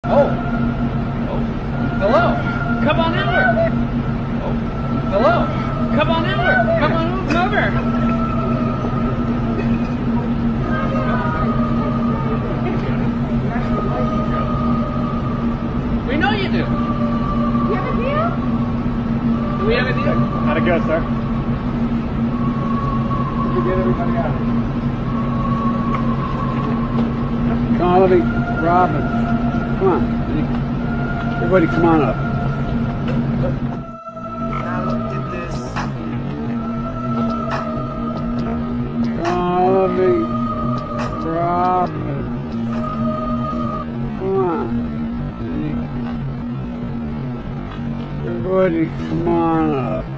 Oh. Oh. Hello. Come on inward. Oh. Hello. Come on inward. Come on over. We know you do. You have a deal? Do we have a deal? How'd it go, sir? Did you get everybody out? Connolly, Robin, come on. Everybody come on up. Now look at this. Connolly, Robin, come on. Everybody come on up.